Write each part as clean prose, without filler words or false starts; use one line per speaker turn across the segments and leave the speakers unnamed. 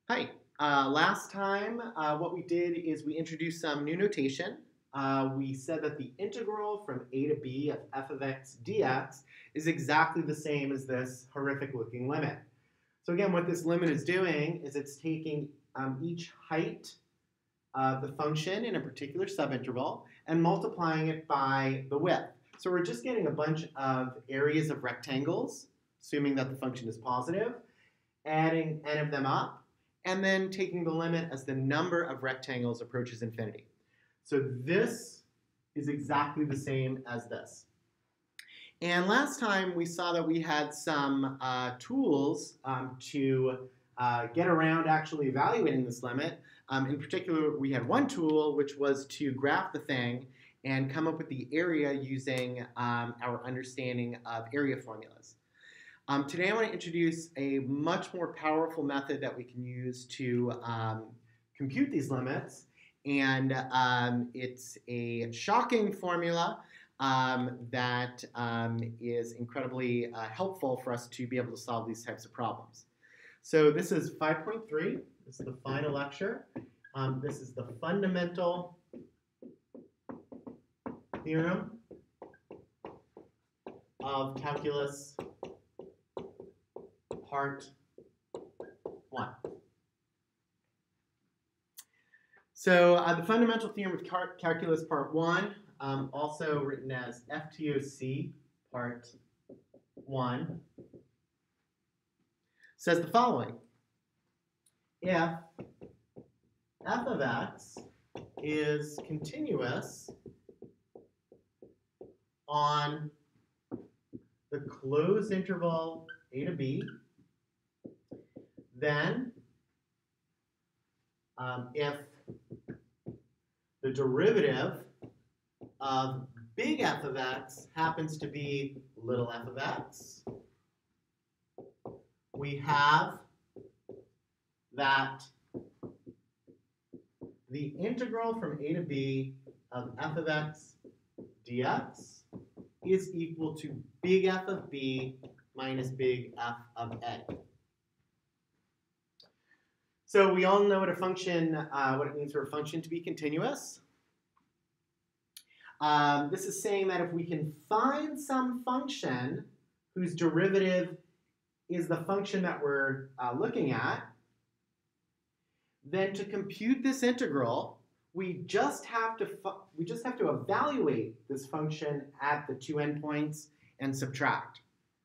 Hi. Last time, what we did is we introduced some new notation. We said that the integral from a to b of f of x dx is exactly the same as this horrific looking limit. So again, what this limit is doing is it's taking each height of the function in a particular subinterval and multiplying it by the width. So we're just getting a bunch of areas of rectangles, assuming that the function is positive, adding n of them up, and then taking the limit as the number of rectangles approaches infinity. So this is exactly the same as this. And last time we saw that we had some tools to get around actually evaluating this limit. In particular, we had one tool, which was to graph the thing and come up with the area using our understanding of area formulas. Today I want to introduce a much more powerful method that we can use to compute these limits, and it's a shocking formula that is incredibly helpful for us to be able to solve these types of problems. So this is 5.3. This is the final lecture. This is the fundamental theorem of calculus Part I. So the fundamental theorem of calculus Part I, also written as FTOC Part I, says the following. If f of x is continuous on the closed interval a to b, then if the derivative of big F of x happens to be little f of x, we have that the integral from a to b of f of x dx is equal to big F of b minus big F of a. So we all know what a function, what it means for a function to be continuous. This is saying that if we can find some function whose derivative is the function that we're looking at, then to compute this integral, we just have to evaluate this function at the two endpoints and subtract.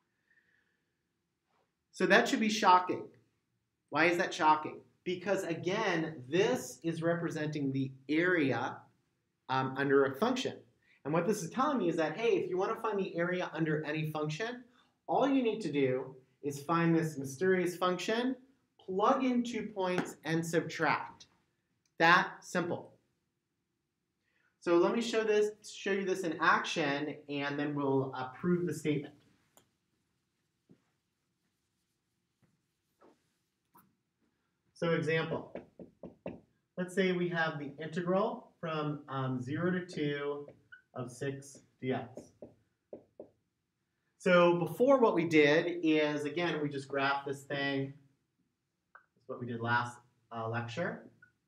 So that should be shocking. Why is that shocking? Because again, this is representing the area under a function. And what this is telling me is that, hey, if you want to find the area under any function, all you need to do is find this mysterious function, plug in 2 points, and subtract. That simple. So let me show you this in action, and then we'll prove the statement. So example, let's say we have the integral from 0 to 2 of 6 dx. So before, what we did is, again, we just graphed this thing. That's what we did last lecture.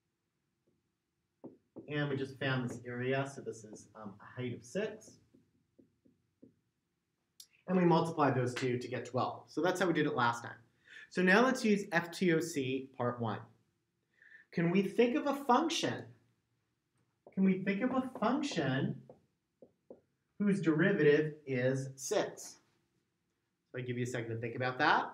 And we just found this area. So this is a height of 6. And we multiplied those two to get 12. So that's how we did it last time. So now let's use FTOC Part I. Can we think of a function? Can we think of a function whose derivative is 6? So I give you a second to think about that.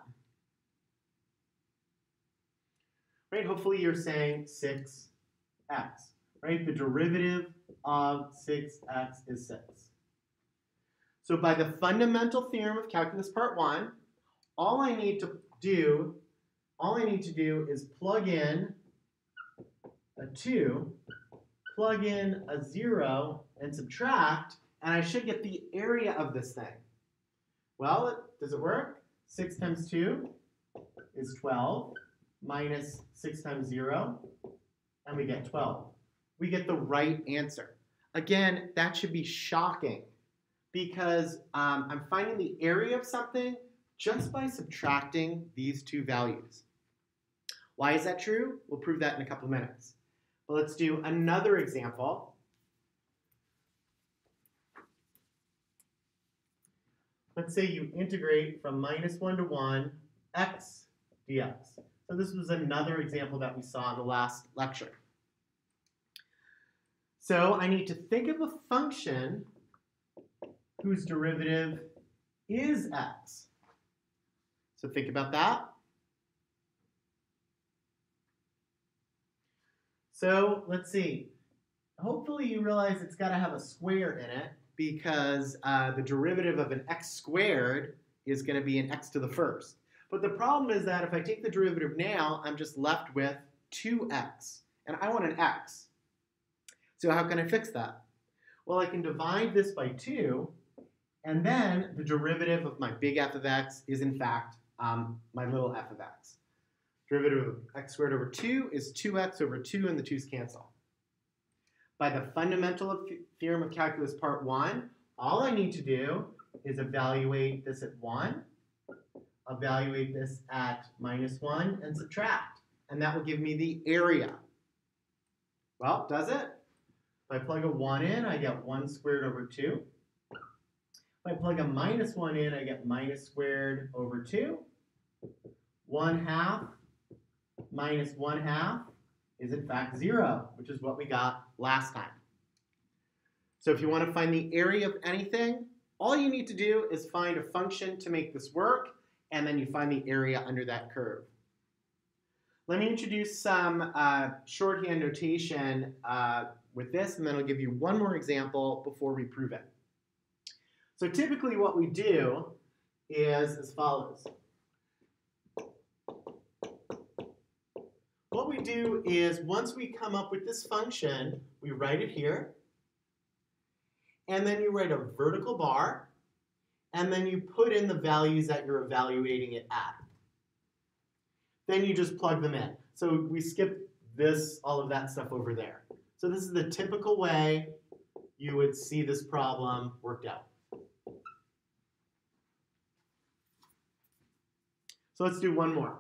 Right? Hopefully you're saying 6x. Right? The derivative of 6x is 6. So by the fundamental theorem of calculus Part I, all I need to do is plug in a 2, plug in a 0, and subtract, and I should get the area of this thing. Well, does it work? 6 times 2 is 12, minus 6 times 0, and we get 12. We get the right answer. Again, that should be shocking, because I'm finding the area of something just by subtracting these two values. Why is that true? We'll prove that in a couple of minutes. But let's do another example. Let's say you integrate from -1 to 1 x dx. So this was another example that we saw in the last lecture. So I need to think of a function whose derivative is x. So think about that. So let's see. Hopefully you realize it's got to have a square in it because the derivative of an x squared is going to be an x to the first. But the problem is that if I take the derivative now, I'm just left with 2x. And I want an x. So how can I fix that? Well, I can divide this by 2, and then the derivative of my big F of x is, in fact, my little f of x. Derivative of x squared over 2 is 2x over 2, and the 2's cancel. By the fundamental of Theorem of Calculus Part I, all I need to do is evaluate this at 1, evaluate this at -1, and subtract. And that will give me the area. Well, does it? If I plug a 1 in, I get 1 squared over 2. If I plug a -1 in, I get minus squared over 2. 1/2 minus 1/2 is in fact 0, which is what we got last time. So if you want to find the area of anything, all you need to do is find a function to make this work, and then you find the area under that curve. Let me introduce some shorthand notation with this, and then I'll give you one more example before we prove it. So typically what we do is as follows. What we do is once we come up with this function, we write it here, and then you write a vertical bar, and then you put in the values that you're evaluating it at. Then you just plug them in. So we skip this, all of that stuff over there. So this is the typical way you would see this problem worked out. So let's do one more.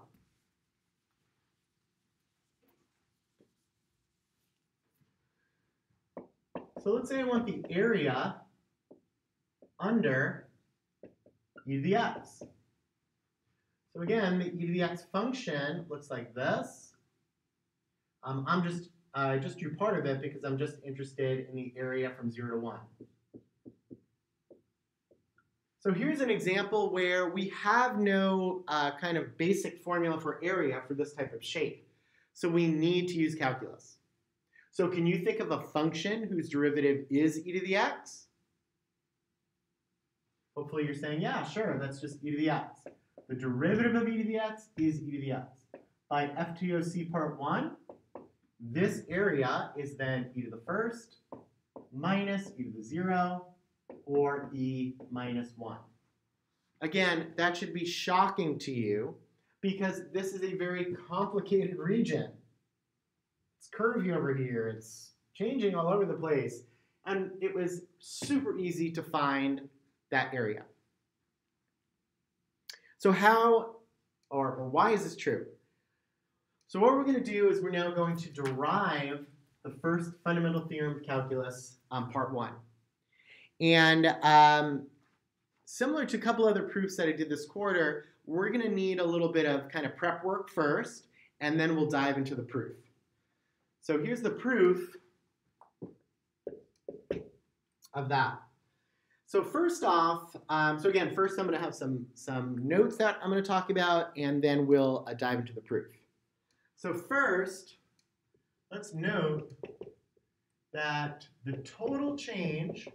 So let's say I want the area under e to the x. So again, the e to the x function looks like this. I just drew part of it because I'm just interested in the area from 0 to 1. So here's an example where we have no kind of basic formula for area for this type of shape. So we need to use calculus. So can you think of a function whose derivative is e to the x? Hopefully you're saying, yeah, sure, that's just e to the x. The derivative of e to the x is e to the x. By FTOC Part I, this area is then e to the first minus e to the 0 or e minus 1. Again, that should be shocking to you because this is a very complicated region. It's curvy over here, it's changing all over the place, and it was super easy to find that area. So how, or why is this true? So what we're going to do is we're now going to derive the first fundamental theorem of calculus, Part I. And similar to a couple other proofs that I did this quarter, we're going to need a little bit of kind of prep work first, and then we'll dive into the proof. So here's the proof of that. So first off, so again, first I'm going to have some notes that I'm going to talk about, and then we'll dive into the proof. So first, let's note that the total change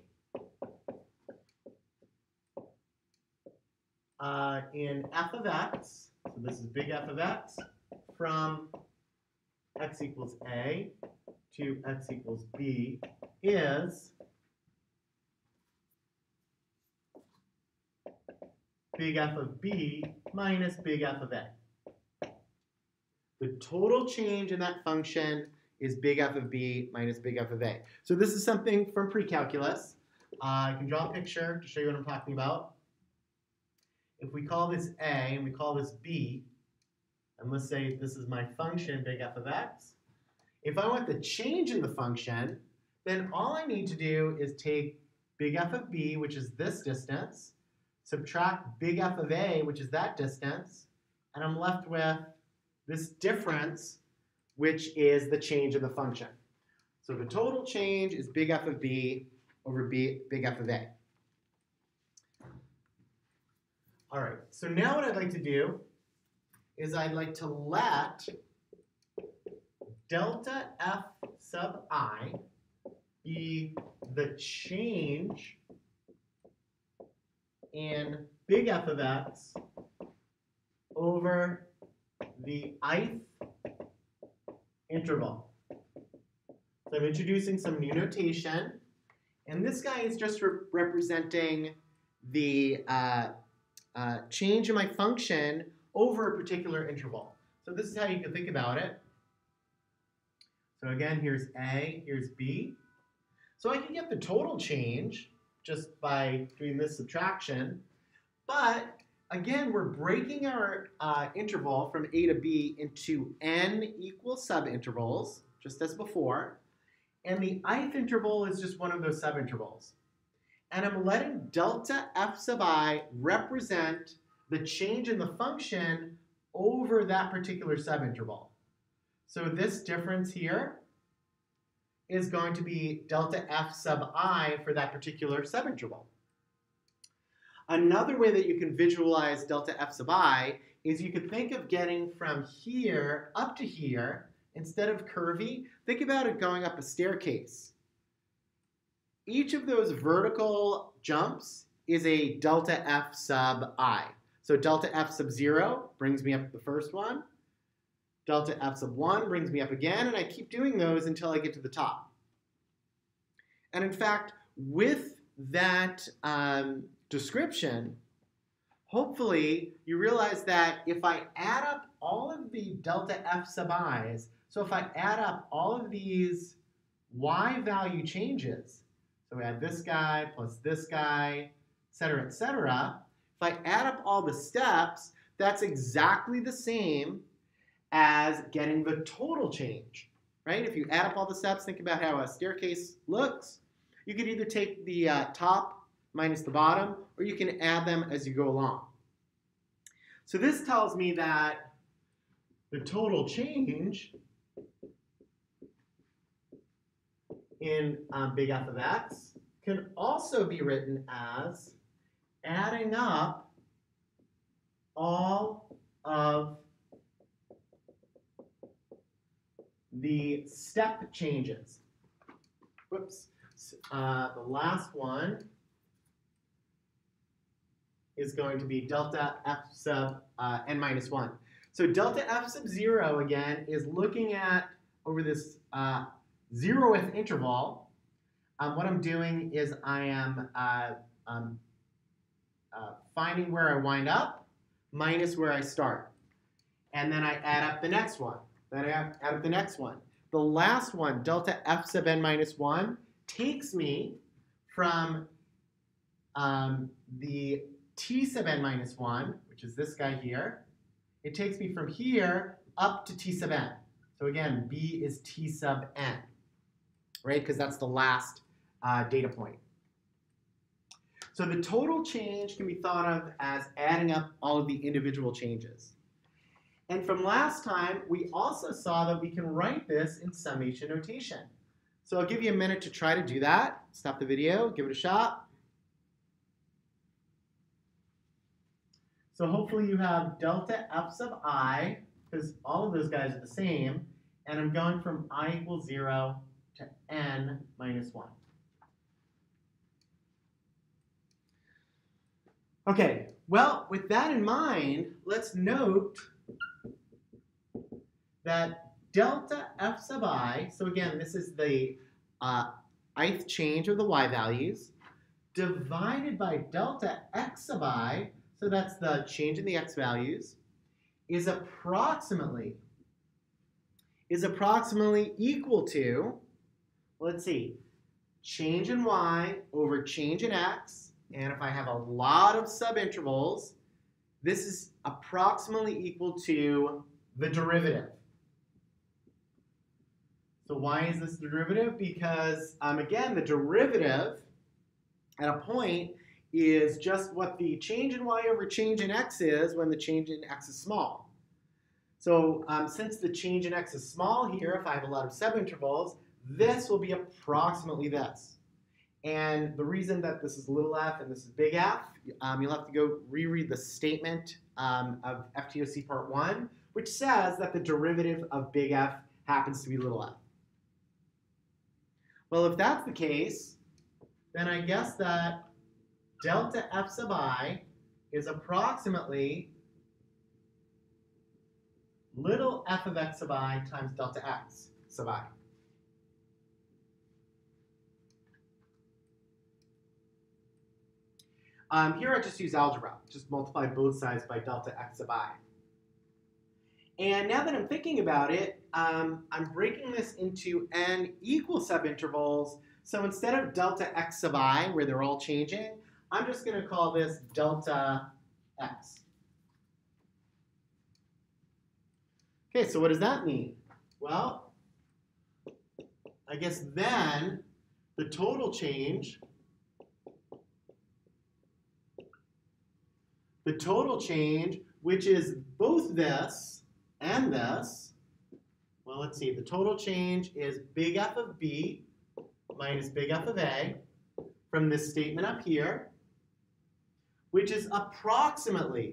in f of x, so this is big F of x, from x equals a to x equals b is big F of b minus big F of a. The total change in that function is big F of b minus big F of a. So this is something from pre-calculus. I can draw a picture to show you what I'm talking about. If we call this a and we call this b, and and let's say this is my function, big F of x. If I want the change in the function, then all I need to do is take big F of b, which is this distance, subtract big F of a, which is that distance, and I'm left with this difference, which is the change in the function. So the total change is big F of b over big F of a. All right, so now what I'd like to do is I'd like to let delta f sub I be the change in big F of x over the ith interval. So I'm introducing some new notation, and this guy is just representing the change in my function over a particular interval. So this is how you can think about it. So again, here's A, here's B. So I can get the total change just by doing this subtraction. But again, we're breaking our interval from A to B into n equal subintervals, just as before. And the ith interval is just one of those subintervals. And I'm letting delta f sub I represent the change in the function over that particular subinterval. So this difference here is going to be delta f sub I for that particular subinterval. Another way that you can visualize delta f sub I is you could think of getting from here up to here. Instead of curvy, think about it going up a staircase. Each of those vertical jumps is a delta f sub I. So delta f sub 0 brings me up the first one. Delta f sub 1 brings me up again, and I keep doing those until I get to the top. And in fact, with that description, hopefully you realize that if I add up all of the delta f sub i's, so if I add up all of these y value changes, so we add this guy plus this guy, et cetera, if I add up all the steps, that's exactly the same as getting the total change, right? If you add up all the steps, think about how a staircase looks. You could either take the top minus the bottom, or you can add them as you go along. So this tells me that the total change in big F of x can also be written as adding up all of the step changes. Whoops. The last one is going to be delta f sub n minus 1. So delta f sub 0, again, is looking at over this 0th interval. What I'm doing is I am finding where I wind up minus where I start. And then I add up the next one. Then I add up the next one. The last one, delta f sub n minus 1, takes me from the t sub n minus 1, which is this guy here. It takes me from here up to t sub n. So again, b is t sub n, right? Because that's the last data point. So the total change can be thought of as adding up all of the individual changes. And from last time, we also saw that we can write this in summation notation. So I'll give you a minute to try to do that. Stop the video, give it a shot. So hopefully you have delta f sub I, because all of those guys are the same, and I'm going from I equals 0 to n minus 1. Okay, well, with that in mind, let's note that delta f sub I, so again, this is the ith change of the y values, divided by delta x sub I, so that's the change in the x values, is approximately equal to, let's see, change in y over change in x. And if I have a lot of subintervals, this is approximately equal to the derivative. So why is this the derivative? Because, again, the derivative at a point is just what the change in y over change in x is when the change in x is small. So since the change in x is small here, if I have a lot of subintervals, this will be approximately this. And the reason that this is little f and this is big F, you'll have to go reread the statement of FTOC Part I, which says that the derivative of big F happens to be little f. Well, if that's the case, then I guess that delta f sub I is approximately little f of x sub I times delta x sub I. Here I just use algebra, just multiply both sides by delta x sub I. And now that I'm thinking about it, I'm breaking this into n equal subintervals. So instead of delta x sub I, where they're all changing, I'm just going to call this delta x. Okay, so what does that mean? Well, I guess then the total change, which is both this and this, well, let's see, the total change is big F of B minus big F of A from this statement up here, which is approximately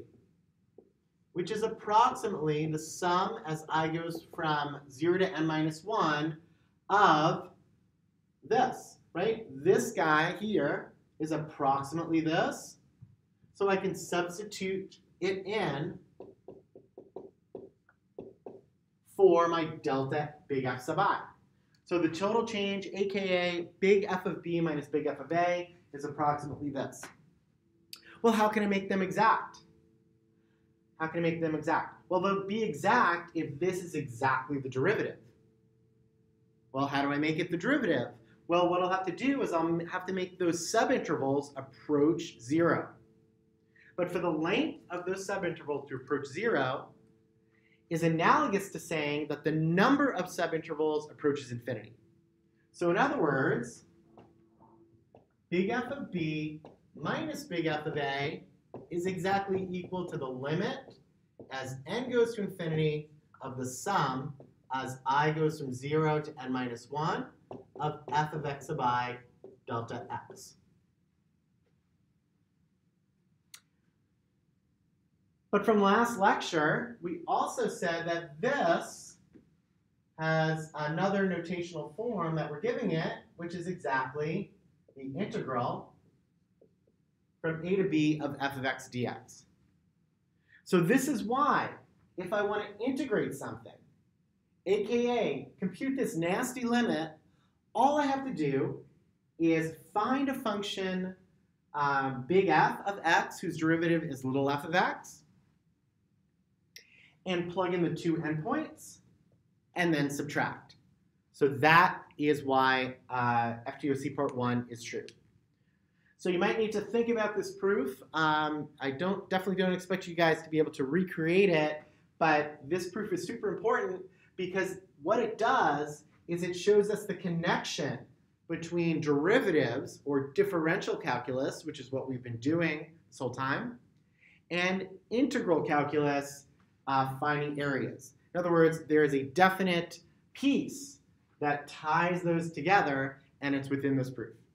the sum as I goes from 0 to n minus 1 of this, right? This guy here is approximately this, so I can substitute it in for my delta big F sub I. So the total change, aka big F of B minus big F of A, is approximately this. Well, how can I make them exact? How can I make them exact? Well, they'll be exact if this is exactly the derivative. Well, how do I make it the derivative? Well, what I'll have to do is I'll have to make those subintervals approach 0. But for the length of those subintervals to approach 0 is analogous to saying that the number of subintervals approaches infinity. So in other words, big F of B minus big F of A is exactly equal to the limit as n goes to infinity of the sum as I goes from 0 to n minus 1 of f of x sub I delta x. But from last lecture, we also said that this has another notational form that we're giving it, which is exactly the integral from a to b of f of x dx. So this is why, if I want to integrate something, aka compute this nasty limit, all I have to do is find a function big F of x, whose derivative is little f of x, and plug in the two endpoints, and then subtract. So that is why FTOC Part I is true. So you might need to think about this proof. I definitely don't expect you guys to be able to recreate it, but this proof is super important because what it does is it shows us the connection between derivatives or differential calculus, which is what we've been doing this whole time, and integral calculus, finding areas. In other words, there is a definite piece that ties those together, and it's within this proof.